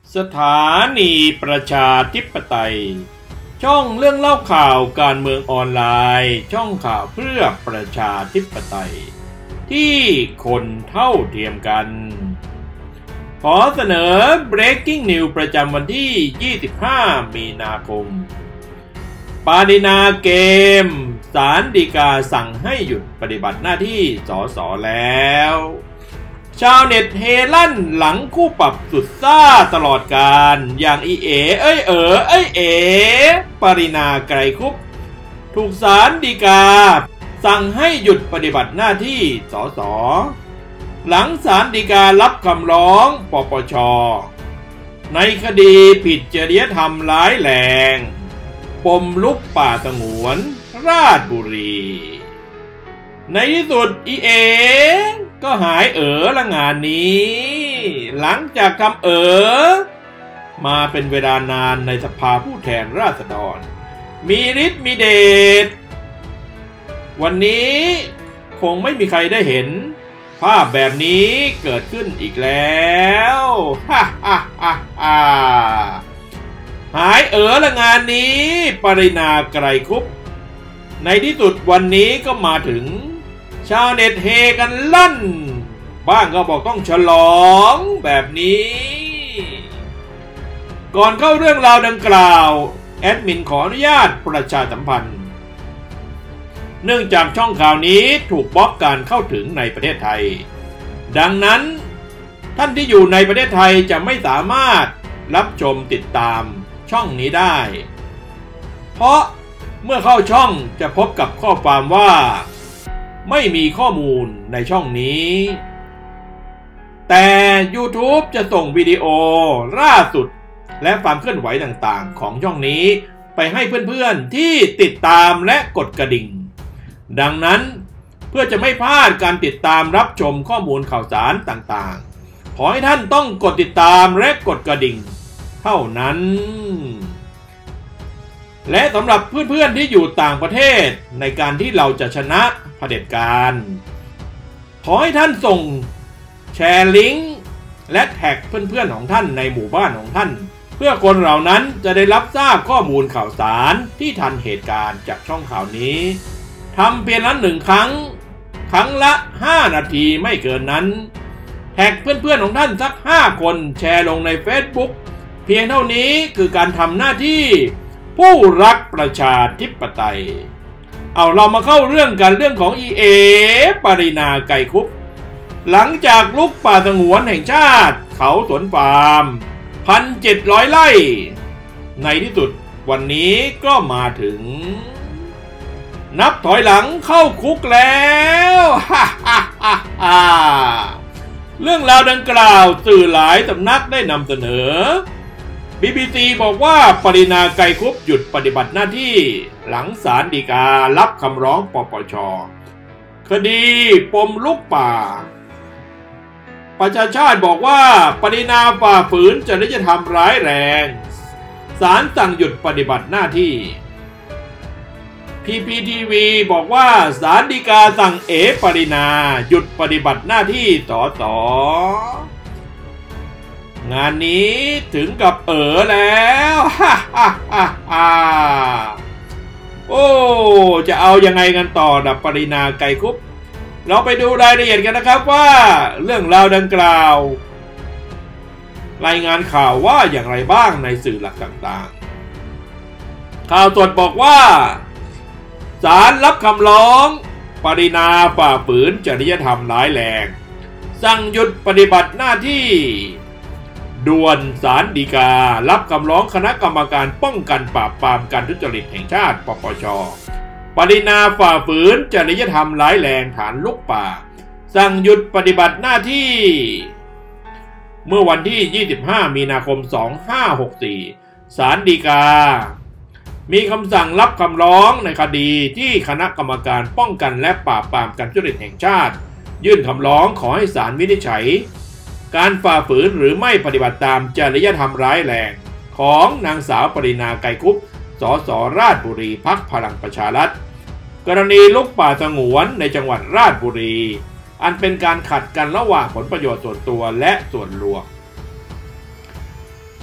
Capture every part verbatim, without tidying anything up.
สถานีประชาธิปไตยช่องเรื่องเล่าข่าวการเมืองออนไลน์ช่องข่าวเพื่อประชาธิปไตยที่คนเท่าเทียมกันขอเสนอ Breaking News ประจำวันที่ ยี่สิบห้า มีนาคมปารินาเกมศาลฎีกาสั่งให้หยุดปฏิบัติหน้าที่สสแล้วชาวเน็ตเฮลั่นหลังคู่ปรับสุดซ่าตลอดการอย่างอีเอ๋เอ้ยเอ๋อเอ้ยเอ๋ปารินาไกรคุปถูกศาลฎีกาสั่งให้หยุดปฏิบัติหน้าที่สสหลังศาลฎีการับคำร้องปปช.ในคดีผิดจริยธรรมร้ายแรงปมลุกป่าสงวนราชบุรีในที่สุดอีเอก็หายเอ๋อละงานนี้หลังจากทำเอ๋อมาเป็นเวลานานในสภาผู้แทนราษฎรมีฤทธิ์มีเดชวันนี้คงไม่มีใครได้เห็นภาพแบบนี้เกิดขึ้นอีกแล้วฮ่าฮ่าฮ่าฮ่าหายเอ๋อละงานนี้ปรินาไกรคุปในที่สุดวันนี้ก็มาถึงชาวเน็ตเฮกันลั่นบ้างก็บอกต้องฉลองแบบนี้ก่อนเข้าเรื่องราวดังกล่าวแอดมินขออนุญาตประชาสัมพันธ์เนื่องจากช่องข่าวนี้ถูกบล็อกการเข้าถึงในประเทศไทยดังนั้นท่านที่อยู่ในประเทศไทยจะไม่สามารถรับชมติดตามช่องนี้ได้เพราะเมื่อเข้าช่องจะพบกับข้อความว่าไม่มีข้อมูลในช่องนี้แต่ YouTube จะส่งวิดีโอล่าสุดและความเคลื่อนไหวต่างๆของช่องนี้ไปให้เพื่อนๆที่ติดตามและกดกระดิ่งดังนั้นเพื่อจะไม่พลาดการติดตามรับชมข้อมูลข่าวสารต่างๆขอให้ท่านต้องกดติดตามและกดกระดิ่งเท่านั้นและสำหรับเพื่อนๆที่อยู่ต่างประเทศในการที่เราจะชนะเผด็จการขอให้ท่านส่งแชร์ลิงก์และแท็กเพื่อนๆของท่านในหมู่บ้านของท่านเพื่อคนเหล่านั้นจะได้รับทราบข้อมูลข่าวสารที่ทันเหตุการณ์จากช่องข่าวนี้ทำเพียงนั้นหนึ่งครั้งครั้งละห้านาทีไม่เกินนั้นแท็กเพื่อนๆของท่านสักห้าคนแชร์ลงใน Facebook เพียงเท่านี้คือการทำหน้าที่ผู้รักประชาธิปไตยเอาเรามาเข้าเรื่องกันเรื่องของอีเอปารินาไกรคุปหลังจากลุกป่าสงวนแห่งชาติเขาสวนฟาร์ม หนึ่งพันเจ็ดร้อย ไร่ในที่สุดวันนี้ก็มาถึงนับถอยหลังเข้าคุกแล้วฮ่าฮ่าฮ่าฮ่าเรื่องราวดังกล่าวสื่อหลายสำนักได้นำเสนอ บี บี ซี บอกว่าปรินาไกรคุปหยุดปฏิบัติหน้าที่หลังศาลฎีการับคำร้องปปช.คดีปมลุกป่าประชาชาติบอกว่าปรินาฝ่าฝืนจริยธรรมร้ายแรงศาลสั่งหยุดปฏิบัติหน้าที่ พี พี ที วี บอกว่าศาลฎีกาสั่งเอ๋ปรินาหยุดปฏิบัติหน้าที่สสงานนี้ถึงกับเอ๋อแล้วฮ่าฮ่าฮ่าฮ่าโอ้จะเอายังไงกันต่อดับปรินาไกรคุปเราไปดูรายละเอียดกันนะครับว่าเรื่องราวดังกล่าวรายงานข่าวว่าอย่างไรบ้างในสื่อหลักต่างๆข่าวสดบอกว่าศาลรับคำร้องปรินาฝ่าฝืนจริยธรรมร้ายแรงสั่งหยุดปฏิบัติหน้าที่ด่วนศาลฎีการับคำร้องคณะกรรมการป้องกันปราบปรามการทุจริตแห่งชาติปปช.ปรินาฝ่าฝืนจริยธรรมร้ายแรงฐานลุกป่าสั่งหยุดปฏิบัติหน้าที่เมื่อวันที่ ยี่สิบห้า มีนาคม สองพันห้าร้อยหกสิบสี่ ศาลฎีกามีคำสั่งรับคำร้องในคดีที่คณะกรรมการป้องกันและปราบปรามการทุจริตแห่งชาติยื่นคำร้องขอให้ศาลวินิจฉัยการฝ่าฝืนหรือไม่ปฏิบัติตามจริยธรรมร้ายแรงของนางสาวปรินาไกรคุปสสราชบุรีพรรคพลังประชารัฐกรณีลุกป่าสงวนในจังหวัดราชบุรีอันเป็นการขัดกันระหว่างผลประโยชน์ส่วนตัวและส่วนรวม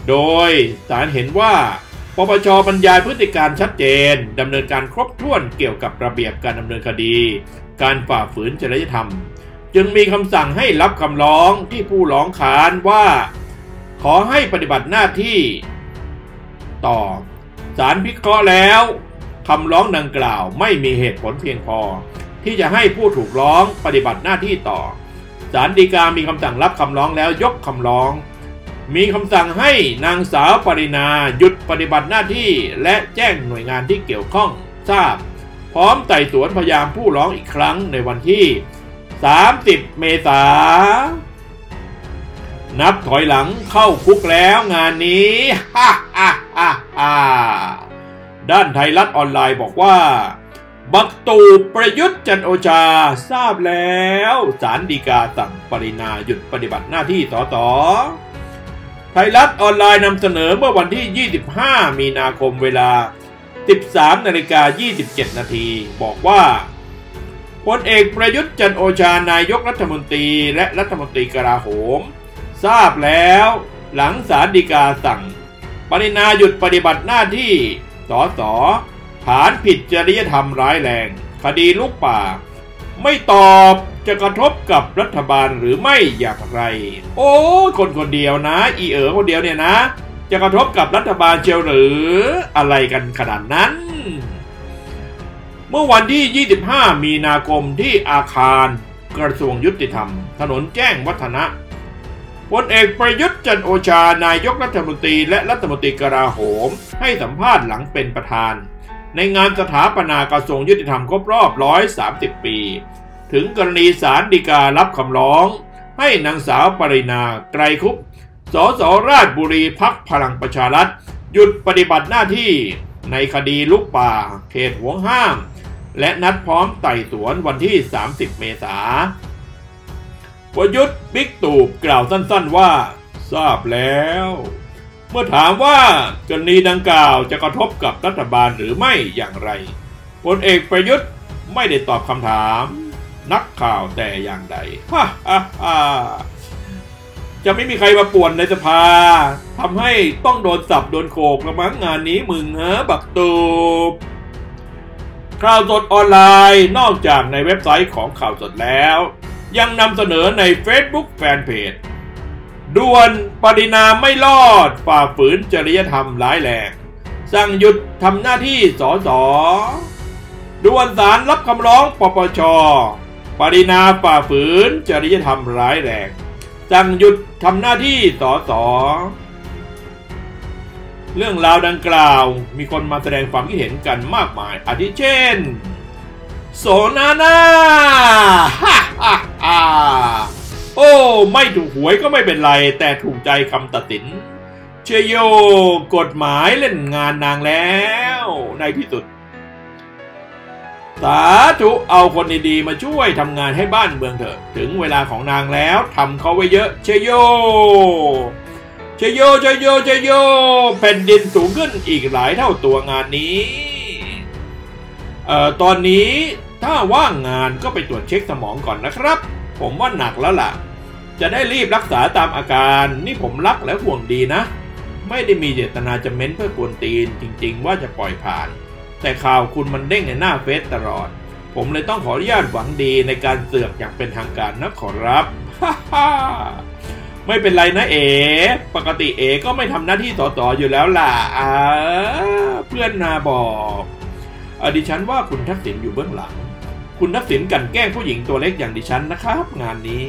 โดยศาลเห็นว่าปปช.บรรยายพฤติการชัดเจนดำเนินการครบถ้วนเกี่ยวกับระเบียบการดำเนินคดีการฝ่าฝืนจริยธรรมจึงมีคำสั่งให้รับคำร้องที่ผู้ร้องค้านว่าขอให้ปฏิบัติหน้าที่ต่อศาลพิเคราะห์แล้วคำร้องดังกล่าวไม่มีเหตุผลเพียงพอที่จะให้ผู้ถูกร้องปฏิบัติหน้าที่ต่อศาลฎีกามีคำสั่งรับคำร้องแล้วยกคำร้องมีคำสั่งให้นางสาวปรินาหยุดปฏิบัติหน้าที่และแจ้งหน่วยงานที่เกี่ยวข้องทราบพร้อมไต่สวนพยานผู้ร้องอีกครั้งในวันที่สามสิบเมษายนนับถอยหลังเข้าคุกแล้วงานนี้ฮ่าฮ่าฮ่าฮ่าด้านไทยรัฐออนไลน์บอกว่าบักตูประยุทธ์จันทร์โอชาทราบแล้วศาลฎีกาสั่งปรินาหยุดปฏิบัติหน้าที่สสไทยรัฐออนไลน์นำเสนอเมื่อวันที่ยี่สิบห้ามีนาคมเวลา สิบสามนาฬิกายี่สิบเจ็ดนาทีบอกว่าพลเอกประยุทธ์จันทร์โอชานายกรัฐมนตรีและรัฐมนตรีกลาโหมทราบแล้วหลังศาลฎีกาสั่งปรินาหยุดปฏิบัติหน้าที่สสฐานผิดจริยธรรมร้ายแรงคดีลุกป่าไม่ตอบจะกระทบกับรัฐบาลหรือไม่อย่างไรโอ้คนคนเดียวนะอีเอ๋อคนเดียวเนี่ยนะจะกระทบกับรัฐบาลเชียวหรืออะไรกันขนาดนั้นเมื่อวันที่ยี่สิบห้ามีนาคมที่อาคารกระทรวงยุติธรรมถนนแจ้งวัฒนะพลเอกประยุทธ์จันทร์โอชานายกรัฐมนตรีและรัฐมนตรีกลาโหมให้สัมภาษณ์หลังเป็นประธานในงานสถาปนากระทรวงยุติธรรมครบรอบหนึ่งร้อยสามสิบปีถึงกรณีศาลฎีการับคำร้องให้นางสาวปรินาไกรคุปสสราชบุรีพรรคพลังประชารัฐหยุดปฏิบัติหน้าที่ในคดีลุกป่าเขตห่วงห้ามและนัดพร้อมไต่สวนวันที่สามสิบเมษายนประยุทธ์บิ๊กตู่กล่าวสั้นๆว่าทราบแล้วเมื่อถามว่ากรณีดังกล่าวจะกระทบกับรัฐบาลหรือไม่อย่างไรพลเอกประยุทธ์ไม่ได้ตอบคำถามนักข่าวแต่อย่างใดฮ่าฮ่าฮ่าจะไม่มีใครมาป่วนในสภาทำให้ต้องโดนสับโดนโขกละมั้งงานนี้มึงฮะบักตูบข่าวสดออนไลน์นอกจากในเว็บไซต์ของข่าวสดแล้วยังนำเสนอใน Facebook แฟนเพจด่วนปรินาไม่รอดฝ่าฝืนจริยธรรมร้ายแรงสั่งหยุดทำหน้าที่สสด่วนศาลรับคำร้องปปช.ปรินาฝ่าฝืนจริยธรรมร้ายแรงสั่งหยุดทำหน้าที่สสเรื่องราวดังกล่าวมีคนมาแสดงความคิดเห็นกันมากมายอาทิเช่นโสนานาฮ่าฮ่าฮ่าโอ้ไม่ถูกหวยก็ไม่เป็นไรแต่ถูกใจคำตัดสินเชยโยกฎหมายเล่นงานนางแล้วในที่สุดสาธุเอาคนดีๆมาช่วยทำงานให้บ้านเมืองเถอะถึงเวลาของนางแล้วทำเขาไว้เยอะเชยโยเชยโยเชยโยเชยโยแผ่นดินสูงขึ้นอีกหลายเท่าตัวงานนี้เอ่อตอนนี้ถ้าว่างงานก็ไปตรวจเช็คสมองก่อนนะครับผมว่าหนักแล้วล่ะจะได้รีบรักษาตามอาการนี่ผมรักและห่วงดีนะไม่ได้มีเจตนาจะเม้นเพื่อกวนตีนจริงๆว่าจะปล่อยผ่านแต่ข่าวคุณมันเด้งในหน้าเฟซตลอดผมเลยต้องขออนุญาตหวังดีในการเสือกอย่างเป็นทางการนะขอรับไม่เป็นไรนะเอ๋ปกติเอ๋ก็ไม่ทำหน้าที่สสอยู่แล้วล่ะอ่าเพื่อนนาบอกดิฉันว่าคุณทักษิณอยู่เบื้องหลังคุณทักษิณกันแกล้งผู้หญิงตัวเล็กอย่างดิฉันนะครับงานนี้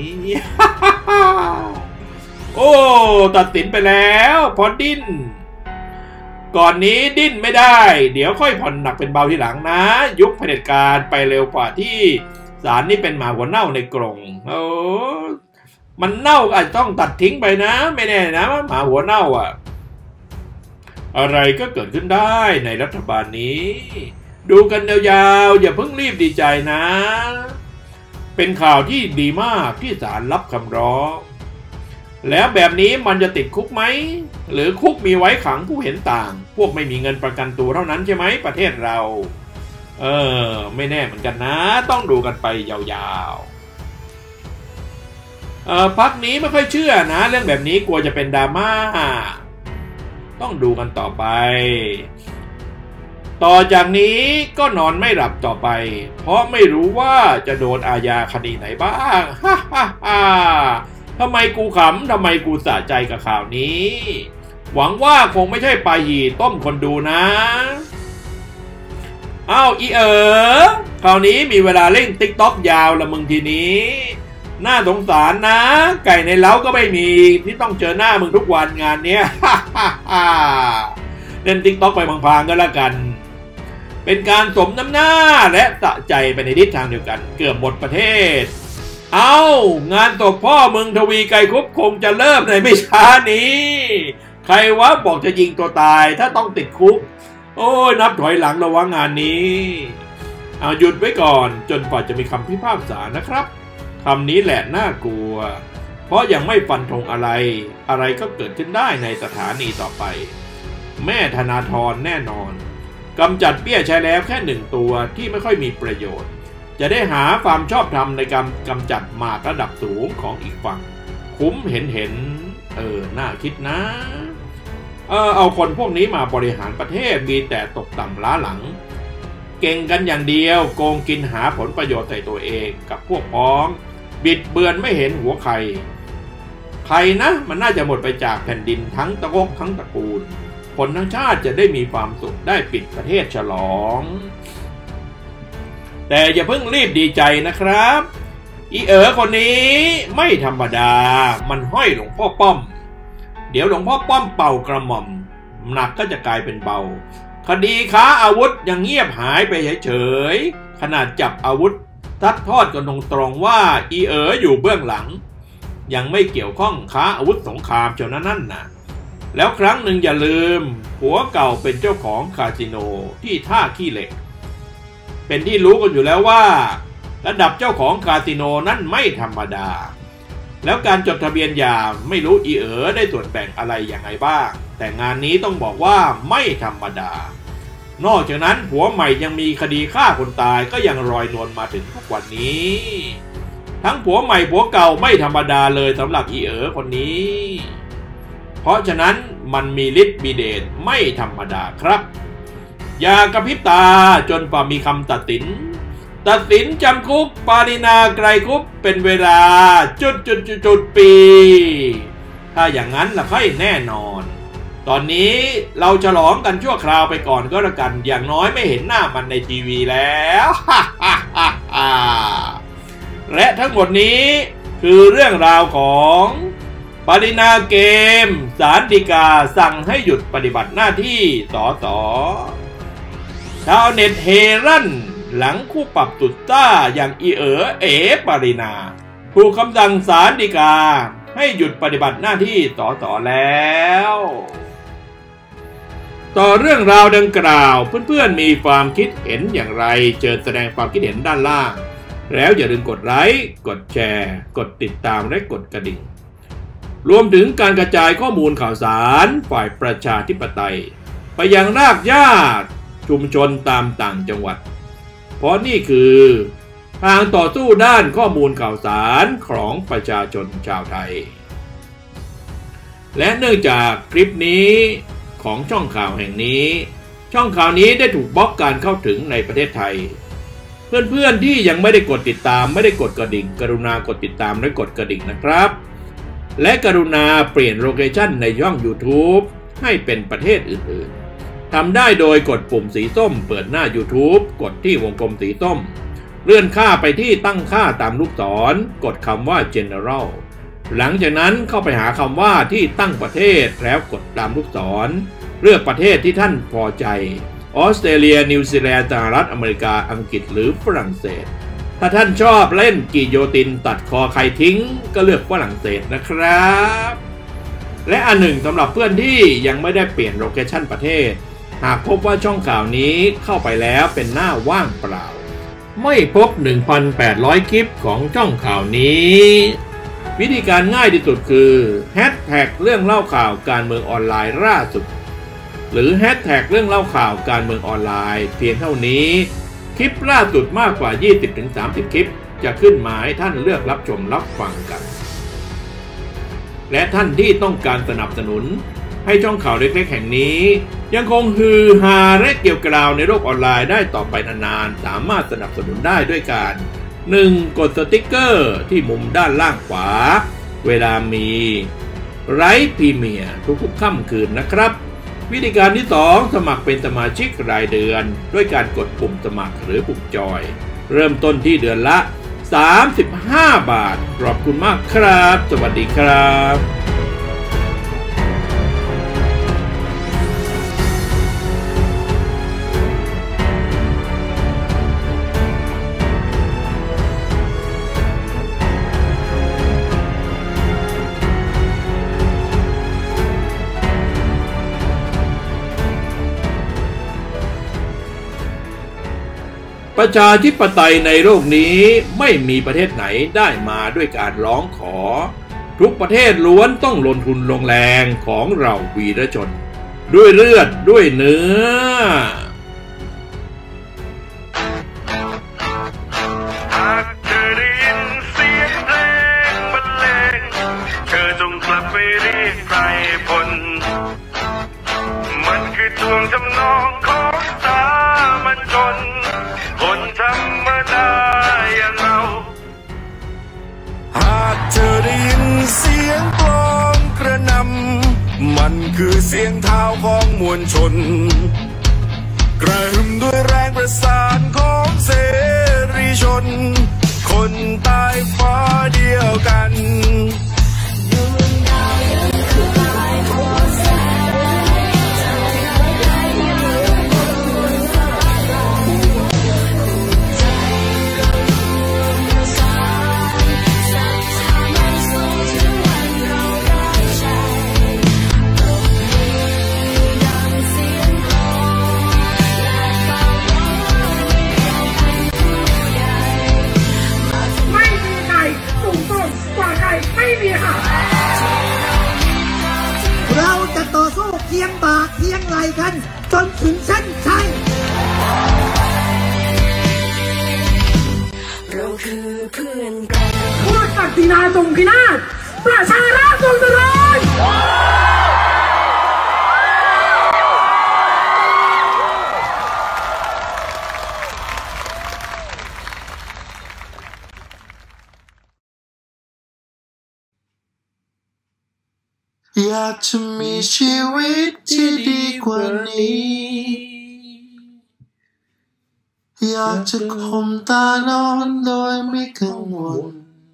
โอ้ตัดสินไปแล้วพอดิ้นก่อนนี้ดิ้นไม่ได้เดี๋ยวค่อยผ่อนหนักเป็นเบาทีหลังนะยุคเผด็จการไปเร็วกว่าที่ศาลนี่เป็นหมาหัวเน่าในกรงโอ้มันเน่าอาจต้องตัดทิ้งไปนะไม่แน่นะหมาหัวเน่าอ่ะอะไรก็เกิดขึ้นได้ในรัฐบาลนี้ดูกันยาวๆอย่าเพิ่งรีบดีใจนะเป็นข่าวที่ดีมากที่ศาลรับคำร้องแล้วแบบนี้มันจะติดคุกไหมหรือคุกมีไว้ขังผู้เห็นต่างพวกไม่มีเงินประกันตัวเท่านั้นใช่ไหมประเทศเราเออไม่แน่เหมือนกันนะต้องดูกันไปยาวๆเออพักนี้ไม่ค่อยเชื่อนะเรื่องแบบนี้กลัวจะเป็นดราม่าต้องดูกันต่อไปต่อจากนี้ก็นอนไม่หลับต่อไปเพราะไม่รู้ว่าจะโดนอาญาคดีไหนบ้างฮ่าฮ่าฮ่าทำไมกูขำทำไมกูสะใจกับข่าวนี้หวังว่าคงไม่ใช่ปลาหี่ต้มคนดูนะอ้าวอีเอ๋อคราวนี้มีเวลาเล่นติ๊กต็อกยาวละมึงทีนี้น่าสงสารนะไก่ในเล้าก็ไม่มีที่ต้องเจอหน้ามึงทุกวันงานเนี้ยฮ่าฮ่าฮ่าเล่นติ๊กต็อกไปพลางๆก็แล้วกันเป็นการสมน้ำหน้าและสะใจไปในทิศทางเดียวกันเกือบหมดประเทศเอางานศพพ่อมึงทวีไกรคุปคงจะเริ่มในไม่ช้านี้ใครวะบอกจะยิงตัวตายถ้าต้องติดคุกโอ้ยนับถอยหลังระวังงานนี้เอาหยุดไว้ก่อนจนกว่าจะมีคำพิพากษานะครับคำนี้แหละน่ากลัวเพราะยังไม่ฟันธงอะไรอะไรก็เกิดขึ้นได้ในสถานีต่อไปแม่ธนาธรแน่นอนกำจัดเบี้ยใช้แล้วแค่หนึ่งตัวที่ไม่ค่อยมีประโยชน์จะได้หาความชอบธรรมในการกำจัดหมากระดับสูงของอีกฝั่งคุ้มเห็นเห็นเออน่าคิดนะเออเอาคนพวกนี้มาบริหารประเทศมีแต่ตกต่ำล้าหลังเก่งกันอย่างเดียวโกงกินหาผลประโยชน์ใส่ตัวเองกับพวกพ้องบิดเบือนไม่เห็นหัวใครใครนะมันน่าจะหมดไปจากแผ่นดินทั้งตะกกทั้งตระกูลคนทั้งชาติจะได้มีความสุขได้ปิดประเทศฉลองแต่อย่าเพิ่งรีบดีใจนะครับอีเอ๋อคนนี้ไม่ธรรมดามันห้อยหลวงพ่อป้อมเดี๋ยวหลวงพ่อป้อมเป่ากระหม่อมหนักก็จะกลายเป็นเบาคดีค้าอาวุธยังเงียบหายไปเฉยๆขนาดจับอาวุธทัดทอดกันตรงๆว่าอีเอ๋ออยู่เบื้องหลังยังไม่เกี่ยวข้องค้าอาวุธสงครามเจ้านั่นน่ะแล้วครั้งหนึ่งอย่าลืมผัวเก่าเป็นเจ้าของคาสิโนที่ท่าขี้เหล็กเป็นที่รู้กันอยู่แล้วว่าระดับเจ้าของคาสิโนนั้นไม่ธรรมดาแล้วการจดทะเบียนหย่าไม่รู้อีเอ๋อได้ส่วนแบ่งอะไรอย่างไรบ้างแต่งานนี้ต้องบอกว่าไม่ธรรมดานอกจากนั้นผัวใหม่ยังมีคดีฆ่าคนตายก็ยังลอยนวลมาถึงทุกวันนี้ทั้งผัวใหม่ผัวเก่าไม่ธรรมดาเลยสำหรับอีเอ๋อคนนี้เพราะฉะนั้นมันมีฤทธิ์มีเดชไม่ธรรมดาครับอย่ากระพริบตาจนกว่ามีคำตัดสินตัดสินจำคุกปารินาไกรคุปเป็นเวลาจุดจุดจุดจุดปีถ้าอย่างนั้นล่ะค่อยแน่นอนตอนนี้เราฉลองกันชั่วคราวไปก่อนก็แล้วกันอย่างน้อยไม่เห็นหน้ามันในทีวีแล้วและทั้งหมดนี้คือเรื่องราวของปรินาเกมศาลฎีกาสั่งให้หยุดปฏิบัติหน้าที่สสชาวเน็ตเฮรั่นหลังคู่ปรับสุดซ่าอย่างอีเอ๋อเอ๋ปรินาถูกคำสั่งศาลฎีกาให้หยุดปฏิบัติหน้าที่สสแล้วต่อเรื่องราวดังกล่าวเพื่อนๆมีความคิดเห็นอย่างไรเชิญแสดงความคิดเห็นด้านล่างแล้วอย่าลืมกดไลค์กดแชร์กดติดตามและกดกระดิ่งรวมถึงการกระจายข้อมูลข่าวสารฝ่ายประชาธิปไตยไปยังรากหญ้าชุมชนตามต่างจังหวัดเพราะนี่คือทางต่อสู้ด้านข้อมูลข่าวสารของประชาชนชาวไทยและเนื่องจากคลิปนี้ของช่องข่าวแห่งนี้ช่องข่าวนี้ได้ถูกบล็อกการเข้าถึงในประเทศไทยเพื่อนๆที่ยังไม่ได้กดติดตามไม่ได้กดกระดิ่งกรุณากดติดตามและกดกระดิ่งนะครับและกรุณาเปลี่ยนโลเคชั่นในช่อง YouTube ให้เป็นประเทศอื่นๆทำได้โดยกดปุ่มสีส้มเปิดหน้า YouTube กดที่วงกลมสีส้มเลื่อนค่าไปที่ตั้งค่าตามลูกศรกดคำว่า General หลังจากนั้นเข้าไปหาคำว่าที่ตั้งประเทศแล้วกดตามลูกศรเลือกประเทศที่ท่านพอใจออสเตรเลียนิวซีแลนด์สหรัฐอเมริกาอังกฤษหรือฝรั่งเศสถ้าท่านชอบเล่นกิโยตินตัดคอใครทิ้งก็เลือกฝรั่งเศสนะครับและอันหนึ่งสำหรับเพื่อนที่ยังไม่ได้เปลี่ยนโลเคชั่นประเทศหากพบว่าช่องข่าวนี้เข้าไปแล้วเป็นหน้าว่างเปล่าไม่พบ หนึ่งพันแปดร้อย คลิปของช่องข่าวนี้วิธีการง่ายที่สุดคือแฮชแท็กเรื่องเล่าข่าวการเมืองออนไลน์ล่าสุดหรือแฮชแท็กเรื่องเล่าข่าวการเมืองออนไลน์เพียงเท่านี้คลิปล่าสุดมากกว่า ยี่สิบถึงสามสิบ คลิปจะขึ้นมาให้ท่านเลือกรับชมรับฟังกันและท่านที่ต้องการสนับสนุนให้ช่องข่าวเล็กๆแห่งนี้ยังคงฮือฮาและเกี่ยวกราวในโลกออนไลน์ได้ต่อไปนานๆสามารถสนับสนุนได้ด้วยการ หนึ่ง. กดสติกเกอร์ที่มุมด้านล่างขวาเวลามีไลฟ์พรีเมียร์ทุกๆค่ำคืนนะครับวิธีการที่ สอง. สมัครเป็นสมาชิกรายเดือนด้วยการกดปุ่มสมัครหรือปุ่มจอยเริ่มต้นที่เดือนละสามสิบห้าบาทขอบคุณมากครับสวัสดีครับประชาธิปไตยในโลกนี้ไม่มีประเทศไหนได้มาด้วยการร้องขอทุกประเทศล้วนต้องลงทุนลงแรงของเราวีรชนด้วยเลือดด้วยเนื้อหากเธอได้ยินเสียงเพลงบรรเลงเธอจงกลับไปเรียกไพรพลมันคือทวงทำนองของสามัญชนคนธรรมดาอย่างเราหากเธอได้ยินเสียงกลองกระหน่ำมันคือเสียงเท้าของมวลชนกระหึ่มด้วยแรงประสานของเสรีชนคนใต้ฟ้าเดียวกันเราจะต่อสู้เคียงบ่าเคียงไหลกันจนถึงเส้นชัยเราคือเพื่อนกันพวกศักดินาทรงพินาศประชาราษฎร์ทรงเจริญอยากจะมีชีวิตที่ดีกว่านี้อยากจะข่มตานอนโดยไม่กังวล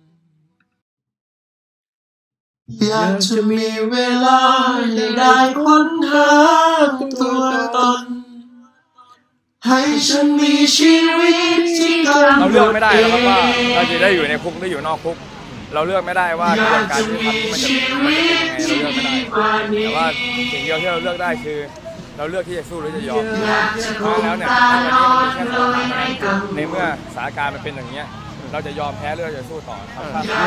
อยากจะมีเวลาให้ได้ค้นหาตัวตนให้ฉันมีชีวิตที่กำลังเราเลือกไม่ได้หรอกว่าเราจะได้อยู่ในคุกหรืออยู่นอกคุกเราเลือกไม่ได้ว่ากระบวนการที่ทำมันจะมันจะเป็นยังไงเราเลือกไม่ได้แต่ว่าสิ่งเดียวที่เราเลือกได้คือเราเลือกที่จะสู้หรือจะยอมเพราะแล้วเนี่ยวันนี้มันเป็นแค่สองทางในเมื่อสถานการณ์มันเป็นอย่างนี้เราจะยอมแพ้หรือเราจะสู้ต่อครับ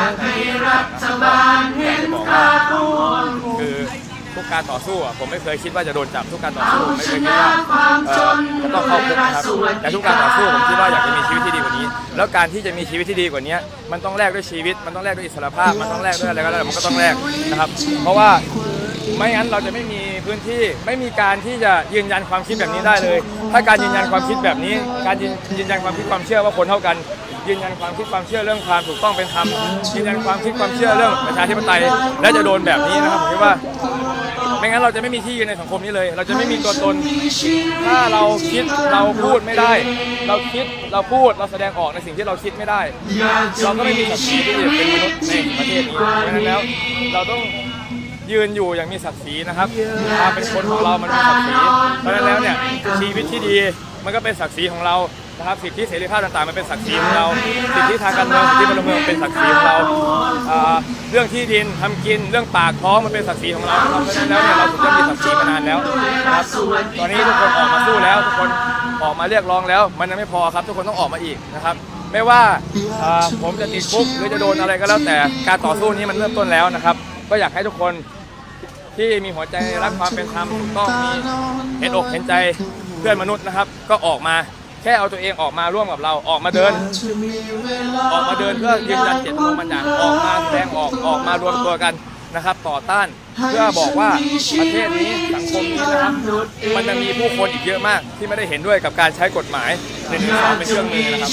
คือทุกการต่อสู้อ่ะผมไม่เคยคิดว่าจะโดนจับทุกการต่อสู้ไม่เคยคิดว่าจะต้องเข้าคุกนะครับแต่ทุกการต่อสู้ผมคิดว่าอยากจะมีชีวิตที่ดีกว่านี้แล้วการที่จะมีชีวิตที่ดีกว่านี้มันต้องแลกด้วยชีวิตมันต้องแลกด้วยอิสรภาพมันต้องแลกด้วยอะไรก็แล้วมันก็ต้องแลกนะครับเพราะว่าไม่งั้นเราจะไม่มีพื้นที่ไม่มีการที่จะยืนยันความคิดแบบนี้ได้เลยถ้าการยืนยันความคิดแบบนี้การยืนยันความคิดความเชื่อว่าคนเท่ากันยืนยันความคิดความเชื่อเรื่องความถูกต้องเป็นธรรมยืนยันความคิดความเชื่อเรื่องประชาธิปไตยและจะโดนแบบนี้นะครับผมคิดว่าไม่งั้นเราจะไม่มีที่ยืนในสังคมนี้เลยเราจะไม่มีตัวตนถ้าเราคิดเราพูดไม่ได้เราคิดเราพูดเราแสดงออกในสิ่งที่เราคิดไม่ได้เราก็ไม่มีศักดิ์ศรีที่จะเป็นมนุษย์ในประเทศนี้เพราะฉะนั้นแล้วเราต้องยืนอยู่อย่างมีศักดิ์ศรีนะครับความเป็นคนของเรามันมีศักดิ์ศรีเพราะฉะนั้นแล้วเนี่ยชีวิตที่ดีมันก็เป็นศักดิ์ศรีของเรานะครับสิทธิเสรีภาพต่างๆมันเป็นศักดิ์ศรีของเราสิทธิทางการเมืองสิทธิพลเมืองเป็นศักดิ์ศรีของเราเรื่องที่ดินทำกินเรื่องปากท้องมันเป็นศักดิ์ศรีของเราเพราะฉะนั้นแล้วเนี่ยเราถูกต้องมีศักดิ์ศรีมานานแล้วครับตอนนี้ทุกคนออกมาสู้แล้วทุกคนออกมาเรียกร้องแล้วมันยังไม่พอครับทุกคนต้องออกมาอีกนะครับไม่ว่าผมจะติดคุกหรือจะโดนอะไรก็แล้วแต่การต่อสู้นี้มันเริ่มต้นแล้วนะครับก็อยากให้ทุกคนที่มีหัวใจรักความเป็นธรรมถูกต้องมีเห็นอกเห็นใจเพื่อนมนุษย์นะครับก็ออกมาแค่เอาตัวเองออกมาร่วมกับเราออกมาเดินออกมาเดินเพื่อยืนยันเจตจำนงบางอย่างออกมาแสดงออกออกมารวมตัวกันนะครับต่อต้านเพื่อบอกว่าประเทศนี้สังคมนี้นะครับมันจะมีผู้คนอีกเยอะมากที่ไม่ได้เห็นด้วยกับการใช้กฎหมายหนึ่งหนึ่งสองเป็นเครื่องมือนะครับ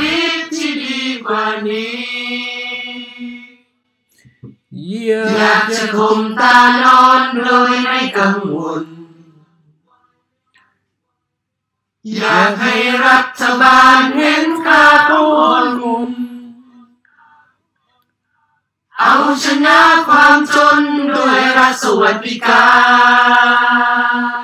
อยากจะข่มตานอนโดยไม่กังวลอยากให้รัฐบาลเห็นค่าของคนเอาชนะความจนด้วยรัฐสวัสดิการ